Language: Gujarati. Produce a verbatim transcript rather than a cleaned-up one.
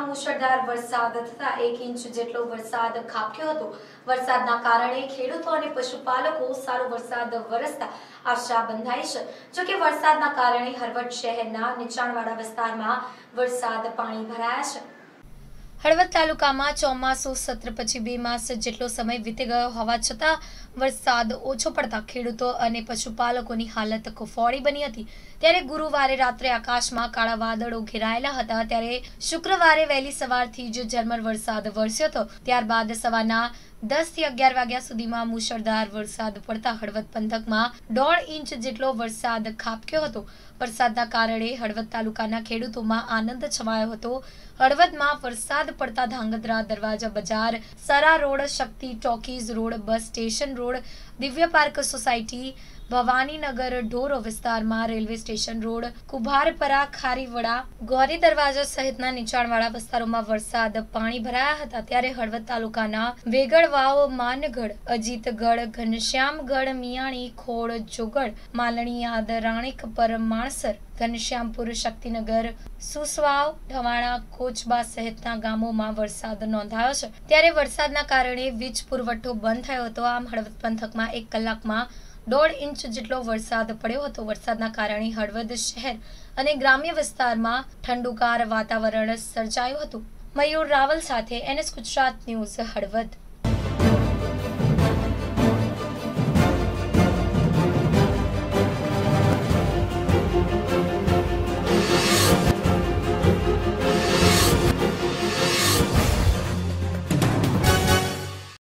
જિલ્લામાં મુશળધાર વરસાદ થતા એક ઇંચ જેટલો વરસાદ ખાબક્યો હતો। વરસાદના કારણે ખેડૂતો અને પશુપાલકો સારો વરસાદ વરસતા આશા બંધાઈ છે। જો કે વરસાદના કારણે હળવદ શહેરના નીચાણવાળા વિસ્તારમાં વરસાદ પાણી ભરાયા છે। હળવદ તાલુકામાં ચોમાસુ સત્ર પછી બે માસ જેટલો સમય વીતી ગયો હોવા છતાં વરસાદ ઓછો પડતા ખેડૂતો અને પશુપાલકોની હાલત કફોડી બની હતી। ત્યારે ગુરુવારે રાત્રે આકાશમાં કાળા વાદળો ઘેરાયેલા હતા। ત્યારે શુક્રવારે વહેલી સવારથી જ ઝરમર વરસાદ વરસ્યો હતો। ત્યારબાદ સવારના દસ થી અગિયાર વાગ્યા સુધીમાં મુશળધાર વરસાદ પડતા હળવદ પંથકમાં દોઢ ઇંચ જેટલો વરસાદ ખાબક્યો હતો। વરસાદના કારણે હળવદ તાલુકાના ખેડૂતોમાં આનંદ છવાયો હતો। હળવદમાં વરસાદ પડતા ધાંગધ્રા દરવાજા બજાર, Sara road, Shakti talkies road, bus station road, Divya park society, Bhavaninagar ઢોરો વિસ્તારમાં, railway station road, Kubharpara, Kharivada, Gori દરવાજા સહિતના નીચાણવાળા વિસ્તારોમાં વરસાદ પાણી ભરાયા હતા। ત્યારે હળવદ તાલુકાના વેગળવાવ, માનગઢ, અજીતગઢ, ઘનશ્યામગઢ, મિયાણી, ખોડ, જોગડ, માલણીયાદ, રાણીકપર, માણસર, ઘનશ્યામપુર, શક્તિનગર, સુસવાવ, ઢવાણા, કોચબા સહિતના ગામોમાં વરસાદ નોંધાયો છે। ત્યારે વરસાદના કારણે વીજ પુરવઠો બંધ થયો હતો। આમ હળવદ પંથકમાં એક કલાકમાં દોઢ ઇંચ જેટલો વરસાદ પડ્યો હતો। વરસાદના કારણે હળવદ શહેર અને ગ્રામ્ય વિસ્તારમાં ઠંડુગાર વાતાવરણ સર્જાયું હતું। મયુર રાવલ સાથે એનએસ ગુજરાત ન્યૂઝ, હળવદ।